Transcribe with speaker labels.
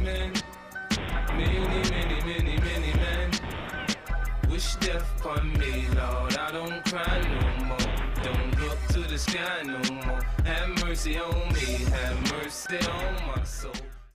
Speaker 1: men, many men wish death on me, Lord. I don't cry no more, don't look to the sky no more. Have mercy on me, have mercy on my soul.